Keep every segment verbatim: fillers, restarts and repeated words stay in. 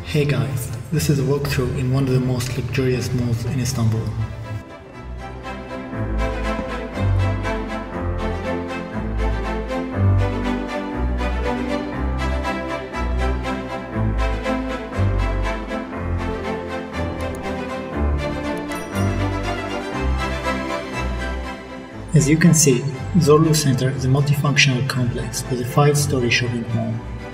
Hey guys, this is a walkthrough in one of the most luxurious malls in Istanbul. As you can see, Zorlu Center is a multifunctional complex with a five-story shopping mall.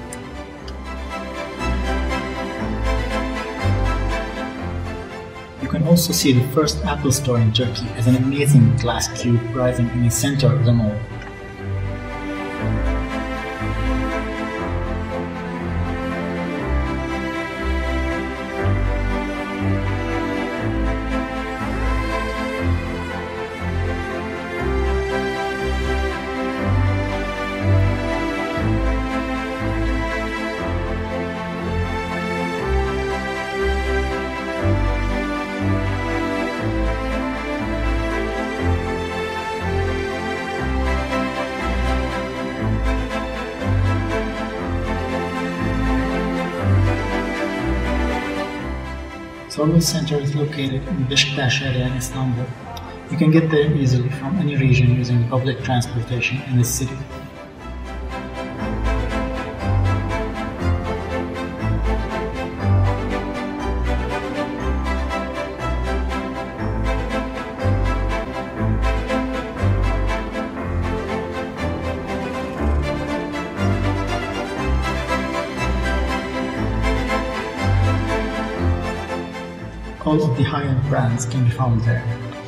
You can also see the first Apple store in Turkey as an amazing glass cube rising in the center of the mall. Zorlu Center is located in Besiktas area in Istanbul. You can get there easily from any region using public transportation in the city. All of the high-end brands can be found there.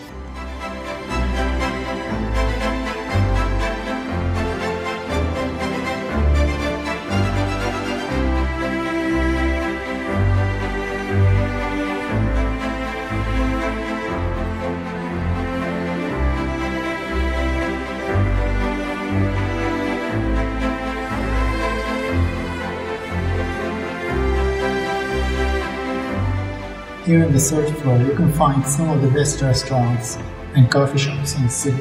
Here on the third floor, you can find some of the best restaurants and coffee shops in the city.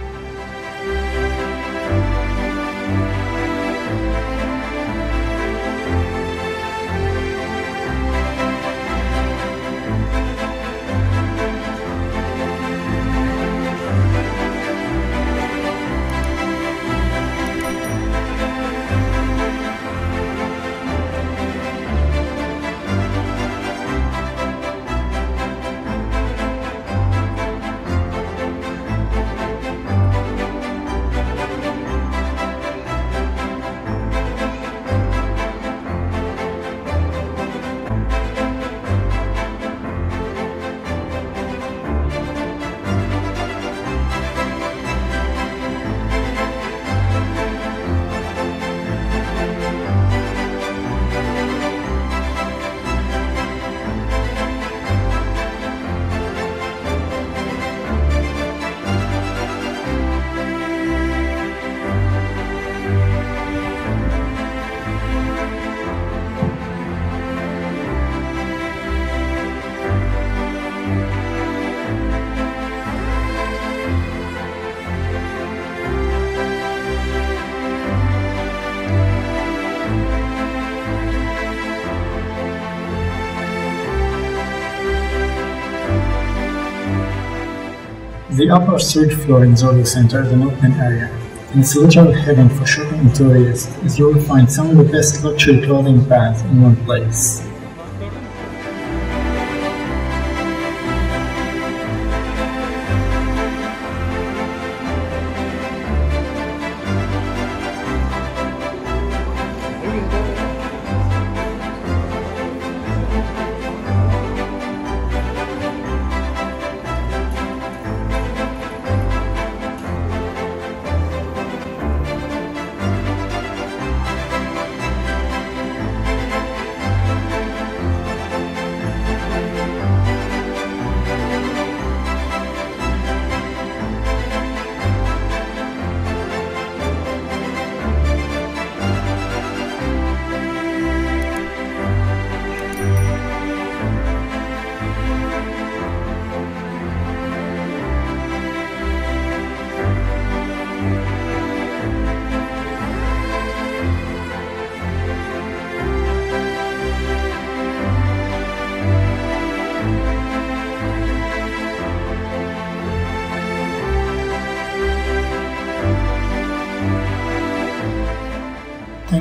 The upper third floor in Zorlu Center is an open area, and it's a literal heaven for shopping enthusiasts, as you will find some of the best luxury clothing brands in one place.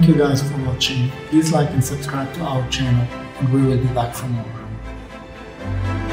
Thank you guys for watching. Please like and subscribe to our channel, and we will be back for more.